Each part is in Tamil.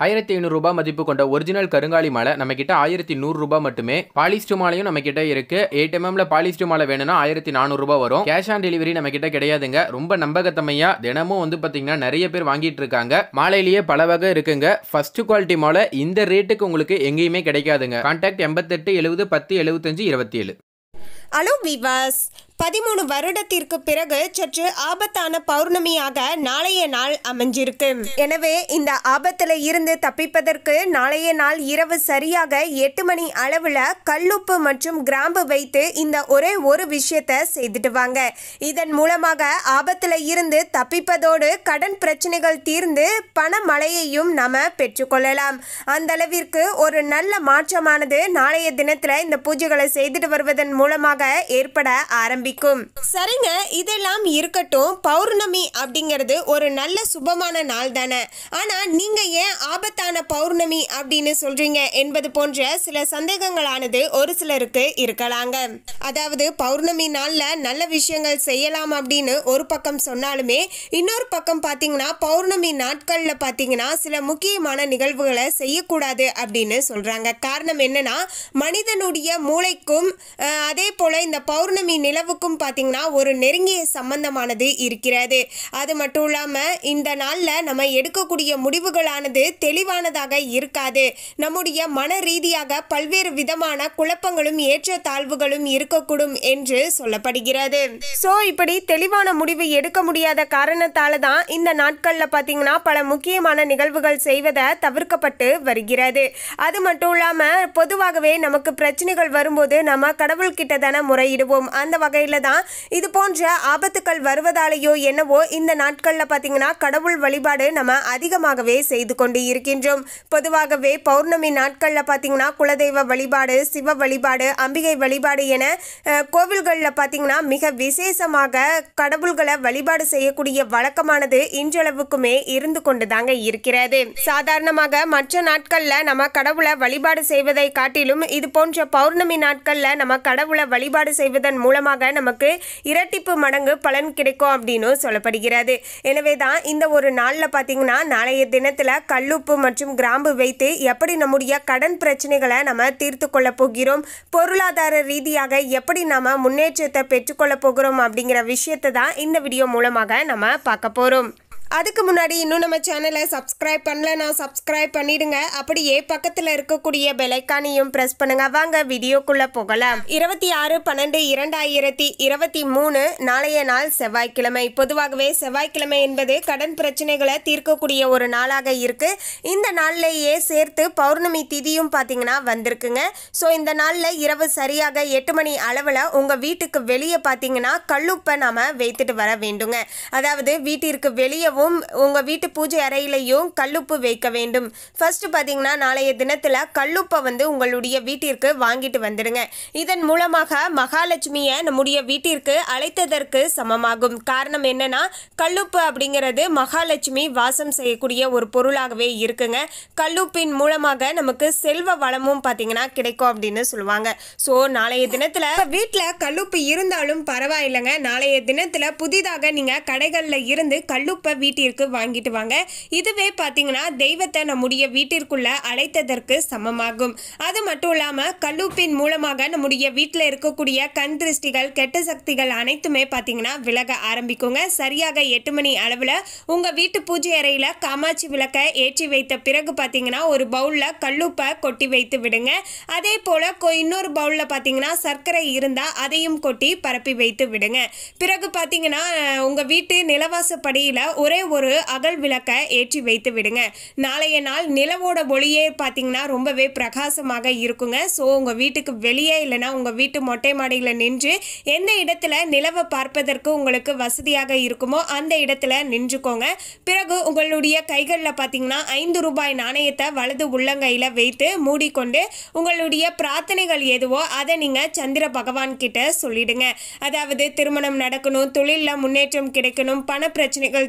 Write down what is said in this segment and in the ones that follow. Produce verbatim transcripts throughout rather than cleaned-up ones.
ஆயிரத்தி ஐநூறு ரூபாய் மதிப்பு கொண்ட ஒரிஜினல் கருங்காலி மாலை நம்ம கிட்ட ஆயிரத்தி நூறு ரூபாய் மட்டுமே. பாலிஸ்டர் மாலையும் நம்ம கிட்ட இருக்கு. எயிட் எம்எம்ல பாலிஸ்டர் மாலை வேணும்னா ஆயிரத்தி நானூறு ரூபாய் வரும். கேஷ் ஆன் டெலிவரி நம்ம கிட்ட கிடையாதுங்க. ரொம்ப நம்பகத்தமையா தினமும் வந்து பாத்தீங்கன்னா நிறைய பேர் வாங்கிட்டு இருக்காங்க. மாலையிலேயே பல வகை இருக்குங்க. ஃபர்ஸ்ட் குவாலிட்டி மாலை இந்த ரேட்டுக்கு உங்களுக்கு எங்கேயுமே கிடைக்காதுங்க. கான்டாக்ட் எண்பத்தெட்டு எழுபது பத்து எழுபத்தஞ்சு இருபத்தி ஏழு. ஹலோ விவாஸ், பதிமூணு வருடத்திற்கு பிறகு சற்று ஆபத்தான பௌர்ணமியாக நாளைய நாள் அமைஞ்சிருக்கு. எனவே இந்த ஆபத்துல இருந்து தப்பிப்பதற்கு நாளைய நாள் இரவு சரியாக எட்டு மணி அளவுல கல்லுப்பு மற்றும் கிராம்பு வைத்து இந்த ஒரே ஒரு விஷயத்த செய்துட்டு வாங்க. இதன் மூலமாக ஆபத்துல இருந்து தப்பிப்பதோடு கடன் பிரச்சனைகள் தீர்ந்து பண மழையையும் நாம பெற்றுக்கொள்ளலாம். அந்த அளவிற்கு ஒரு நல்ல மாற்றமானது நாளைய தினத்துல இந்த பூஜைகளை செய்துட்டு வருவதன் மூலமாக ஏற்பட ஆரம்பிக்கும். சரிங்க, இதெல்லாம் இருக்கட்டும். பௌர்ணமி அப்படிங்கிறது ஒரு நல்ல சுபமான நாள் தானே. ஆனா நீங்க ஏன் ஆபத்தான பௌர்ணமி அப்படின்னு சொல்றீங்க என்பது போன்ற சில சந்தேகங்களானது ஒரு சிலருக்கு இருக்கலாங்க. அதாவது பௌர்ணமி நாள்ல நல்ல விஷயங்கள் செய்யலாம் அப்படின்னு ஒரு பக்கம் சொன்னாலுமே இன்னொரு பக்கம் பாத்தீங்கன்னா பௌர்ணமி நாட்கள்ல பாத்தீங்கன்னா சில முக்கியமான நிகழ்வுகளை செய்யக்கூடாது அப்படின்னு சொல்றாங்க. காரணம் என்னன்னா மனிதனுடைய மூளைக்கும் அதே போல இந்த பௌர்ணமி நிலவுக்கும் பாத்தீங்கன்னா ஒரு நெருங்கிய சம்பந்தமானது இருக்கிறது. அது மட்டும் இல்லாம இந்த நாள்ல நம்ம எடுக்கக்கூடிய முடிவுகளானது தெளிவானதாக இருக்காது. நம்முடைய மன ரீதியாக பல்வேறு விதமான குழப்பங்களும் ஏற்ற தாழ்வுகளும் இருக்கக்கூடும் என்று சொல்லப்படுகிறது. சோ இப்படி தெளிவான முடிவு எடுக்க முடியாத காரணத்தால தான் இந்த நாட்கள்ல பாத்தீங்கன்னா பல முக்கியமான நிகழ்வுகள் செய்வதை தவிர்க்கப்பட்டு வருகிறது. அது மட்டும் இல்லாம பொதுவாகவே நமக்கு பிரச்சனைகள் வரும்போது நம்ம கடவுள் கிட்ட தானே முறையிடுவோம். அந்த வகையில தான் இது போன்ற ஆபத்துக்கள் வருவதாலேயோ என்னவோ இந்த நாட்கள்ல பாத்தீங்கன்னா கடவுள் வழிபாடு நம்ம அதிகமாகவே செய்து கொண்டு இருக்கின்றோம். பொதுவாகவே பௌர்ணமி நாட்கள்ல பாத்தீங்கன்னா குலதெய்வ வழிபாடு, சிவ வழிபாடு, அம்பிகை வழிபாடு என கோவில்கள்ல பாத்தீங்கன்னா மிக விசேஷமாக கடவுள்களை வழிபாடு செய்யக்கூடிய வழக்கமானது இன்றளவுக்குமே இருந்து கொண்டுதாங்க இருக்கிறது. சாதாரணமாக மற்ற நாட்கள்ல நம்ம கடவுளை வழிபாடு செய்வதை காட்டிலும் இது போன்ற பௌர்ணமி நாட்கள்ல நம்ம கடவுளை வழிபாடு செய்வதன் மூலமாக நமக்கு இரட்டிப்பு மடங்கு பலன் கிடைக்கும் அப்படின்னு சொல்லப்படுகிறது. எனவே தான் இந்த ஒரு நாள்ல பாத்தீங்கன்னா நாளைய தினத்துல கல்லுப்பு மற்றும் கிராம்பு வைத்து எப்படி நம்முடைய கடன் பிரச்சனைகளை நம்ம தீர்த்து கொள்ள போகிறோம், பொருளாதார ரீதியாக எப்படி நாம முன்னேற்றத்தை பெற்றுக்கொள்ள போகிறோம் அப்படிங்கிற விஷயத்தை தான் இந்த வீடியோ மூலமாக நம்ம பார்க்க போறோம். அதுக்கு முன்னாடி இன்னும் நம்ம சேனலை சப்ஸ்கிரைப் பண்ணலன்னா சப்ஸ்கிரைப் பண்ணிடுங்க. அப்படியே பக்கத்துல இருக்கக்கூடிய பெல் ஐகானையும் பிரஸ் பண்ணுங்க. வாங்க வீடியோக்குள்ள போகலாம். இருபத்தி ஆறு பன்னெண்டு இரண்டாயிரத்தி இருபத்தி மூணு நாளைய நாள் செவ்வாய்க்கிழமை. பொதுவாகவே செவ்வாய்க்கிழமை என்பது கடன் பிரச்சனைகளை தீர்க்கக்கூடிய ஒரு நாளாக இருக்கு. இந்த நாள்லேயே சேர்த்து பௌர்ணமி திதியும் பாத்தீங்கன்னா வந்திருக்குங்க. ஸோ இந்த நாள்ல இரவு சரியாக எட்டு மணி அளவுல உங்க வீட்டுக்கு வெளியே பாத்தீங்கன்னா கல்லுப்பை நாம வைத்துட்டு வர வேண்டுங்க. அதாவது வீட்டிற்கு வெளியே உங்க வீட்டு பூஜை அறையிலையும் கல்லுப்பு வைக்க வேண்டும். ஃபர்ஸ்ட் பாத்தீங்கன்னா நாளைய தினத்துல கல்லுப்பை வந்து உங்களுடைய வீட்டிற்கு வாங்கிட்டு வந்துடுங்க. இதன் மூலமாக மகாலட்சுமியை நம்முடைய வீட்டிற்கு அழைத்ததற்கு சமமாகும். காரணம் என்னன்னா கல்லுப்பு அப்படிங்கிறது மகாலட்சுமி வாசம் செய்யக்கூடிய ஒரு பொருளாகவே இருக்குங்க. கல்லுப்பின் மூலமாக நமக்கு செல்வ வளமும் பாத்தீங்கன்னா கிடைக்கும் அப்படின்னு சொல்லுவாங்க. ஸோ நாளைய தினத்துல வீட்டுல கல்லுப்பு இருந்தாலும் பரவாயில்லைங்க. நாளைய தினத்துல புதிதாக நீங்க கடைகள்ல இருந்து கல்லுப்பை வீட்டிற்கு வாங்கிட்டு வாங்க. இதுவே பாத்தீங்கன்னா தெய்வத்தை நம்முடைய வீட்டிற்குள்ள அழைத்ததற்கு சமமாகும். அது மட்டும் இல்லாம கல்லுப்பின் மூலமாக நம்முடைய வீட்டில் இருக்கக்கூடிய கண் திருஷ்டிகள், கெட்ட சக்திகள் அனைத்துமே பாத்தீங்கன்னா விலக ஆரம்பிக்குங்க. சரியாக எட்டு மணி அளவுல உங்க வீட்டு பூஜை அறையில காமாட்சி விளக்க ஏற்றி வைத்த பிறகு பாத்தீங்கன்னா ஒரு பவுல்ல கல்லுப்பை கொட்டி வைத்து விடுங்க. அதே போல இன்னொரு பவுல்ல பாத்தீங்கன்னா சர்க்கரை இருந்தா அதையும் கொட்டி பரப்பி வைத்து விடுங்க. பிறகு பாத்தீங்கன்னா உங்க வீட்டு நிலவாசப்படியில ஒரே ஒரு அகல் விளக்க ஏற்றி வைத்து விடுங்க. நாளைய நாள் நிலவோட ஒளியே பாத்தீங்கன்னா ரொம்பவே பிரகாசமாக இருக்குங்க. ஸோ உங்க வீட்டுக்கு வெளியே இல்லைன்னா உங்க வீட்டு மொட்டை மாடியில் நின்று எந்த இடத்துல நிலவை பார்ப்பதற்கு உங்களுக்கு வசதியாக இருக்குமோ அந்த இடத்துல நின்றுக்கோங்க. பிறகு உங்களுடைய கைகளில் பாத்தீங்கன்னா ஐந்து ரூபாய் நாணயத்தை வலது உள்ளங்கையில வைத்து மூடிக்கொண்டு உங்களுடைய பிரார்த்தனைகள் எதுவோ அதை நீங்க சந்திர பகவான் கிட்ட சொல்லிடுங்க. அதாவது திருமணம் நடக்கணும், தொழிலில் முன்னேற்றம் கிடைக்கணும், பண பிரச்சனைகள் தீரணும்,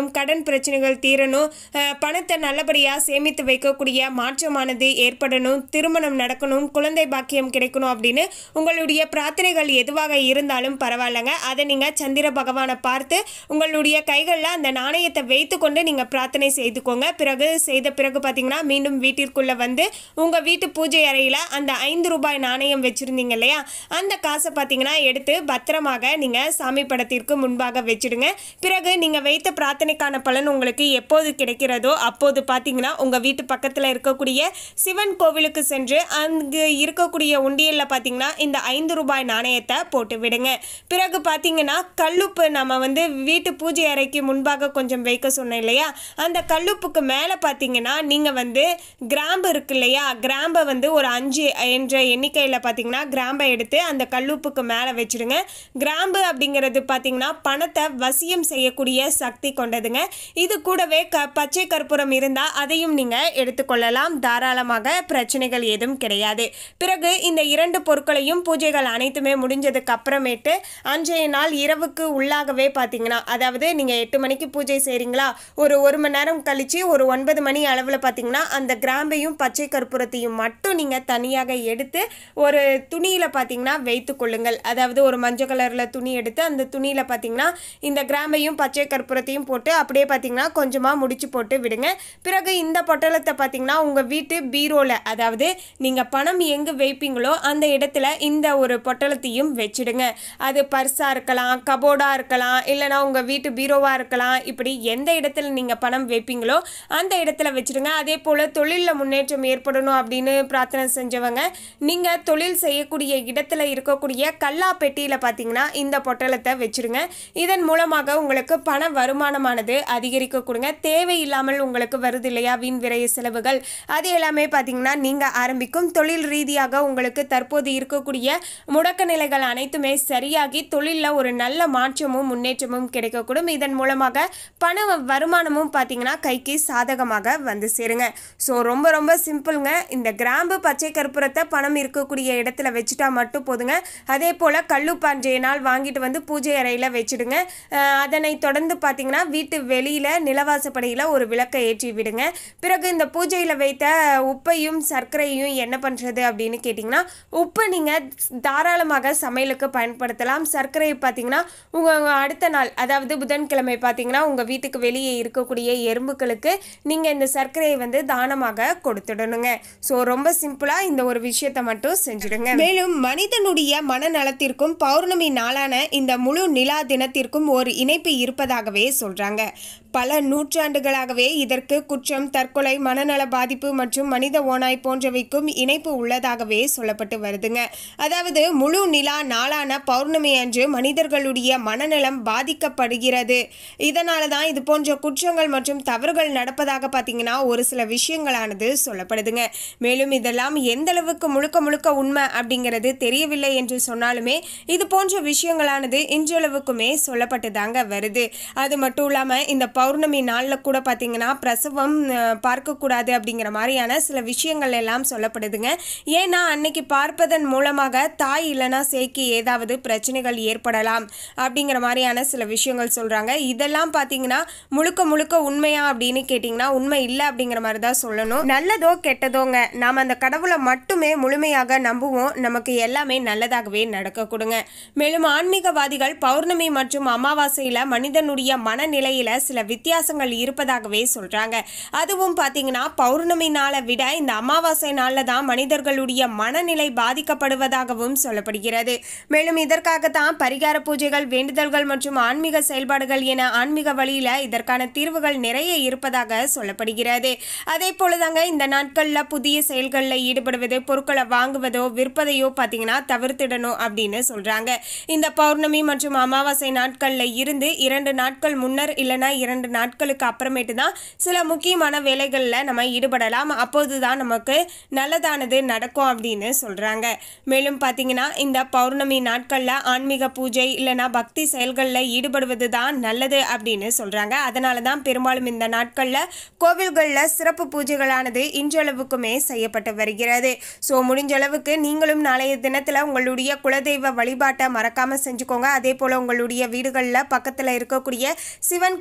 இருக்கணும், கடன் பிரச்சனைகள் தீரணும், பணத்தை நல்லபடியாக சேமித்து வைக்கக்கூடிய மாற்றமானது ஏற்படணும், திருமணம் நடக்கணும், குழந்தை பாக்கியம் கிடைக்கணும் அப்படின்னு உங்களுடைய பிரார்த்தனைகள் எதுவாக இருந்தாலும் பரவாயில்லைங்க. அதை நீங்கள் சந்திர பகவானை பார்த்து உங்களுடைய கைகளில் அந்த நாணயத்தை வைத்து கொண்டு நீங்கள் பிரார்த்தனை செய்துக்கோங்க. பிறகு செய்த பிறகு பார்த்தீங்கன்னா மீண்டும் வீட்டிற்குள்ளே வந்து உங்கள் வீட்டு பூஜை அறையில் அந்த ஐந்து ரூபாய் நாணயம் வச்சுருந்தீங்க இல்லையா, அந்த காசை பார்த்தீங்கன்னா எடுத்து பத்திரமாக நீங்கள் சாமி படத்திற்கு முன்பாக வச்சுடுங்க. பிறகு நீங்கள் வைத்த பிரார்த்தனைக்கான பலன் உங்களுக்கு எப்போது கிடைக்கிறதோ அப்போது பார்த்தீங்கன்னா உங்கள் வீட்டு பக்கத்தில் இருக்கக்கூடிய சிவன் கோவிலுக்கு சென்று அங்கு இருக்கக்கூடிய உண்டியலில் பார்த்தீங்கன்னா இந்த ஐந்து ரூபாய் நாணயத்தை போட்டு விடுங்க. பிறகு பார்த்தீங்கன்னா கல்லுப்பு நம்ம வந்து வீட்டு பூஜை அறைக்கு முன்பாக கொஞ்சம் வைக்க சொன்னேன் இல்லையா, அந்த கல்லுப்புக்கு மேலே பார்த்தீங்கன்னா நீங்கள் வந்து கிராம்பு இருக்கு இல்லையா, கிராம்பை வந்து ஒரு அஞ்சு என்ற எண்ணிக்கையில் பார்த்தீங்கன்னா கிராம்பை எடுத்து அந்த கல்லுப்புக்கு மேலே வச்சுடுங்க. கிராம்பு அப்படிங்கிறது பார்த்தீங்கன்னா பணத்தை வசியம் செய்யக்கூடிய சக்தி கொண்டதுங்க. இது கூடவே க பச்சை கற்பூரம் இருந்தால் அதையும் நீங்கள் எடுத்துக்கொள்ளலாம், தாராளமாக, பிரச்சனைகள் எதுவும் கிடையாது. பிறகு இந்த இரண்டு பொருட்களையும் பூஜைகள் அனைத்துமே முடிஞ்சதுக்கு அப்புறமேட்டு அன்றைய நாள் இரவுக்கு உள்ளாகவே பார்த்தீங்கன்னா, அதாவது நீங்கள் எட்டு மணிக்கு பூஜை செய்கிறீங்களா, ஒரு ஒரு மணி நேரம் கழித்து ஒரு ஒன்பது மணி அளவில் பார்த்தீங்கன்னா அந்த கிராம்பையும் பச்சை கற்பூரத்தையும் மட்டும் நீங்கள் தனியாக எடுத்து ஒரு துணியில் பார்த்தீங்கன்னா வைத்து கொள்ளுங்கள். அதாவது ஒரு மஞ்சள் கலரில் துணி எடுத்து அந்த துணியில் பார்த்தீங்கன்னா இந்த கிராம்பையும் பச்சை கற்பூரத்தையும் போட்டு அப்படியே பார்த்தீங்கன்னா கொஞ்சமாக முடிச்சு போட்டு விடுங்க. பிறகு இந்த பொட்டலத்தை பார்த்தீங்கன்னா உங்கள் வீட்டு பீரோவில், அதாவது நீங்கள் பணம் எங்கு வைப்பீங்களோ அந்த இடத்துல இந்த ஒரு பொட்டலத்தையும் வச்சுடுங்க. அது பர்ஸாக இருக்கலாம், கபோர்டாக இருக்கலாம், இல்லைனா உங்கள் வீட்டு பீரோவாக இருக்கலாம். இப்படி எந்த இடத்துல நீங்கள் பணம் வைப்பீங்களோ அந்த இடத்துல வச்சுடுங்க. அதே போல் தொழிலில் முன்னேற்றம் ஏற்படணும் அப்படின்னு பிரார்த்தனை செஞ்சவங்க நீங்கள் தொழில் செய்யக்கூடிய இடத்துல இருக்கக்கூடிய கல்லா பெட்டியில் பார்த்தீங்கன்னா இந்த பொட்டலத்தை வச்சுடுங்க. இதன் மூலமாக உங்களுக்கு பண வருமானமானது அதிகரிக்க கொடுங்க. தேவையில்லாமல் உங்களுக்கு வருது இல்லையா வீண் விரைய செலவுகள், அது எல்லாமே பார்த்தீங்கன்னா நீங்கள் ஆரம்பிக்கும் தொழில் ரீதியாக உங்களுக்கு தற்போது இருக்கக்கூடிய முடக்க நிலைகள் அனைத்துமே சரியாகி தொழிலில் ஒரு நல்ல மாற்றமும் முன்னேற்றமும் கிடைக்கக்கூடும். இதன் மூலமாக பண வருமானமும் பார்த்தீங்கன்னா கைக்கு சாதகமாக வந்து சேருங்க. ஸோ ரொம்ப ரொம்ப சிம்பிளுங்க. இந்த கிராம்பு பச்சை கற்பூரத்தை பணம் இருக்கக்கூடிய இடத்துல வச்சுட்டா மட்டும் போதுங்க. அதே போல் கல்லுப்பு அன்றைய நாள் வாங்கிட்டு வந்து பூஜை அறையில் வச்சுடுங்க. அதனை தொடர்ந்து பார்த்தீங்கன்னா வீட்டு வெளியில் நிலவாசப்படியில் ஒரு விளக்கை ஏற்றி விடுங்க. பிறகு இந்த பூஜையில் வைத்த உப்பையும் சர்க்கரையும் என்ன பண்ணுறது அப்படின்னு கேட்டிங்கன்னா, உப்பு நீங்கள் தாராளமாக சமையலுக்கு பயன்படுத்தலாம். சர்க்கரையை பார்த்தீங்கன்னா உங்கள் அடுத்த நாள், அதாவது புதன்கிழமை பார்த்தீங்கன்னா உங்கள் வீட்டுக்கு வெளியே இருக்கக்கூடிய எறும்புகளுக்கு நீங்கள் இந்த சர்க்கரையை வந்து தானமாக கொடுத்துடணுங்க. ஸோ ரொம்ப சிம்பிளாக இந்த ஒரு விஷயத்தை மட்டும் செஞ்சுடுங்க. மேலும் மனிதனுடைய மனநலத்திற்கும் பௌர்ணமி நாளான இந்த முழு நிலா தினத்திற்கும் ஒரு இணைப்பு இருப்பதாகவே சொல்கிறாங்க. பல நூற்றாண்டுகளாகவே இதற்கு குற்றம், தற்கொலை, மனநல பாதிப்பு மற்றும் மனித ஓநாய் போன்றவைக்கும் இணைப்பு உள்ளதாகவே சொல்லப்பட்டு வருதுங்க. அதாவது முழு நிலா நாளான பௌர்ணமி அன்று மனிதர்களுடைய மனநலம் பாதிக்கப்படுகிறது. இதனால தான் இது போன்ற குற்றங்கள் மற்றும் தவறுகள் நடப்பதாக பார்த்தீங்கன்னா ஒரு சில விஷயங்களானது சொல்லப்படுதுங்க. மேலும் இதெல்லாம் எந்த அளவுக்கு முழுக்க முழுக்க உண்மை அப்படிங்கிறது தெரியவில்லை என்று சொன்னாலுமே இது போன்ற விஷயங்களானது இன்றளவுக்குமே சொல்லப்பட்டு தாங்க வருது. அது மட்டும் இல்லாமல் இந்த பௌர்ணமி நாளில் கூட பார்த்தீங்கன்னா பிரசவம் பார்க்கக்கூடாது அப்படிங்கிற மாதிரியான சில விஷயங்கள் எல்லாம் சொல்லப்படுதுங்க. ஏன்னா அன்னைக்கு பார்ப்பதன் மூலமாக தாய் இல்லைனா சேய்க்கு ஏதாவது பிரச்சனைகள் ஏற்படலாம் அப்படிங்கிற மாதிரியான சில விஷயங்கள் சொல்கிறாங்க. இதெல்லாம் பார்த்தீங்கன்னா முழுக்க முழுக்க உண்மையா அப்படின்னு கேட்டிங்கன்னா உண்மை இல்லை அப்படிங்கிற மாதிரி தான் சொல்லணும். நல்லதோ கெட்டதோங்க, நாம் அந்த கடவுளை மட்டுமே முழுமையாக நம்புவோம், நமக்கு எல்லாமே நல்லதாகவே நடக்க கொடுங்க. மேலும் ஆன்மீகவாதிகள் பௌர்ணமி மற்றும் அமாவாசையில் மனிதனுடைய மனநிலையில் சில வித்தியாசங்கள் இருப்பதாகவே சொல்கிறாங்க. அதுவும் பார்த்தீங்கன்னா பௌர்ணமி நாளை விட இந்த அமாவாசை நாளில் தான் மனிதர்களுடைய மனநிலை பாதிக்கப்படுவதாகவும் சொல்லப்படுகிறது. மேலும் இதற்காக தான் பரிகார பூஜைகள், வேண்டுதல்கள் மற்றும் ஆன்மீக செயல்பாடுகள் என ஆன்மீக வழியில் இதற்கான தீர்வுகள் நிறைய இருப்பதாக சொல்லப்படுகிறது. அதே போலதாங்க இந்த நாட்களில் புதிய செயல்களில் ஈடுபடுவது, பொருட்களை வாங்குவதோ விற்பதையோ பார்த்தீங்கன்னா தவிர்த்திடணும் அப்படின்னு சொல்கிறாங்க. இந்த பௌர்ணமி மற்றும் அமாவாசை நாட்களில் இருந்து இரண்டு நாட்கள் முன்னர் இல்லைனா இரண்டு நாட்களுக்கு அப்புறமேட்டு தான் சில முக்கியமான வேலைகளில் நம்ம ஈடுபடலாம். அப்போது தான் நமக்கு நல்லதானது நடக்கும் அப்படின்னு சொல்கிறாங்க. மேலும் பார்த்தீங்கன்னா இந்த பௌர்ணமி நாட்களில் ஆன்மீக பூஜை இல்லைனா பக்தி செயல்களில் ஈடுபடுவது தான் நல்லது அப்படின்னு சொல்கிறாங்க. அதனால தான் பெரும்பாலும் இந்த நாட்களில் கோவில்களில் சிறப்பு பூஜைகளானது இன்றளவுக்குமே செய்யப்பட்டு வருகிறது. ஸோ முடிஞ்ச அளவுக்கு நீங்களும் நாளைய தினத்தில் உங்களுடைய குலதெய்வ வழிபாட்டை மறக்காமல் செஞ்சுக்கோங்க. அதே போல் உங்களுடைய வீடுகளில் பக்கத்தில் இருக்கக்கூடிய சிவன் கோவில் இல்லை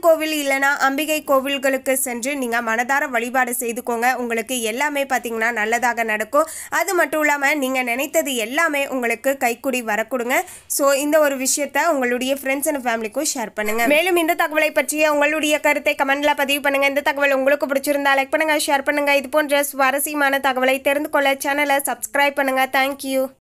இல்லைனா அம்பிகை கோவில்களுக்கு சென்று நீங்கள் மனதார வழிபாடு செய்துக்கோங்க. உங்களுக்கு எல்லாமே பார்த்தீங்கன்னா நல்லதாக நடக்கும். அது மட்டும் இல்லாமல் நீங்கள் நினைத்தது எல்லாமே உங்களுக்கு கைக்குடி வரக்கூடுங்க. ஸோ இந்த ஒரு விஷயத்த உங்களுடைய ஃப்ரெண்ட்ஸ் அண்ட் ஃபேமிலிக்கும் ஷேர் பண்ணுங்க. மேலும் இந்த தகவலை பற்றிய உங்களுடைய கருத்தை கமெண்ட்ல பதிவு பண்ணுங்க. இந்த தகவல் உங்களுக்கு பிடிச்சிருந்தா லைக் பண்ணுங்க, ஷேர் பண்ணுங்க. இது போன்ற சுவாரஸ்யமான தகவலை தெரிந்து கொள்ள சேனலை சப்ஸ்கிரைப் பண்ணுங்க. தேங்க்யூ.